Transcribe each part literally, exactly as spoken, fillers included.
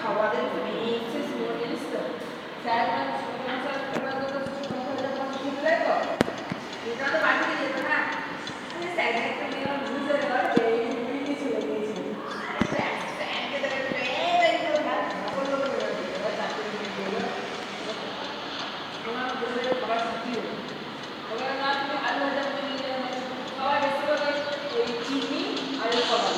খাবারের এক্সেস মনে জানিস তো স্যার মানে স্যার তোমার তো ঠিক লাগে তো এটা তো বাকি যেত না আমি স্যার একটা নিয়ে বুঝে দেওয়ার এই মুড়ি ছিল দিয়েছি স্যার স্যার কে দেখে এই এই তো ভাত বললো বললো চাকরি নিয়ে গেল আমার বলে খাবার শিখি ওরা না তুমি আলু ভাজা করে নিয়ে খাবার বেশি করে ওই চিনি আর খাবার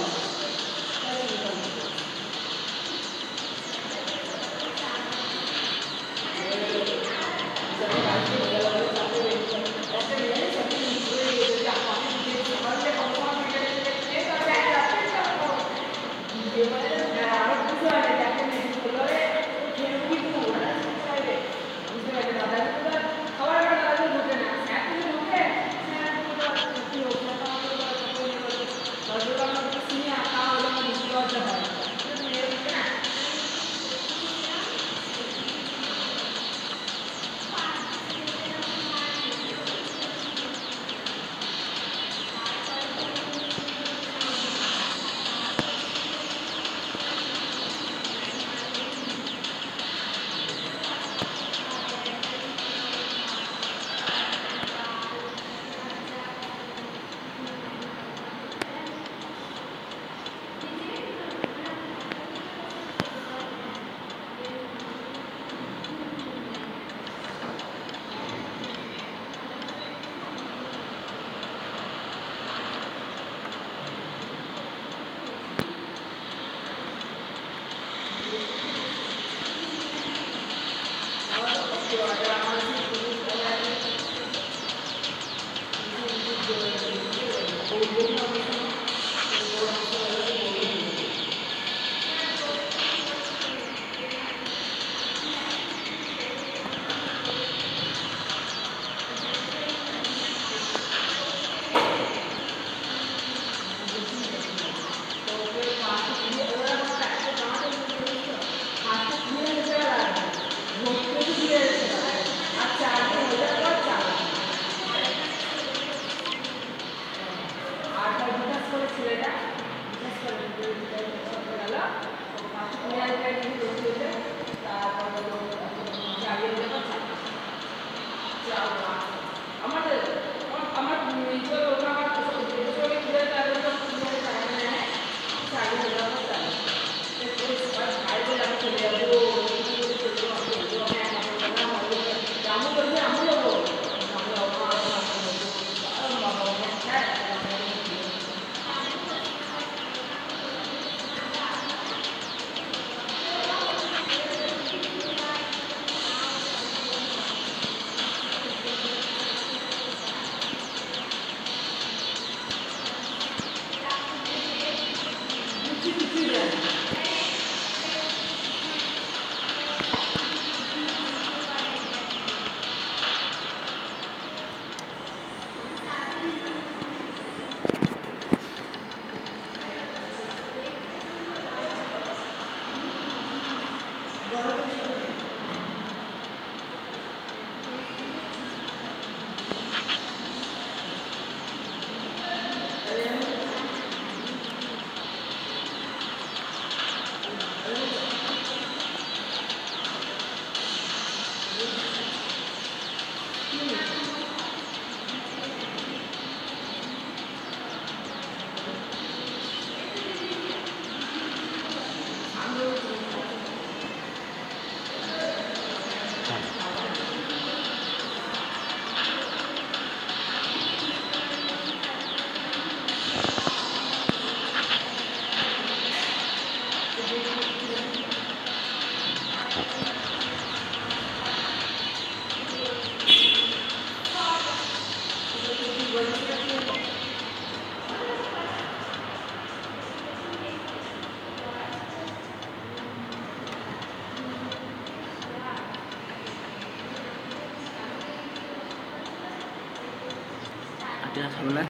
Ada sebelah.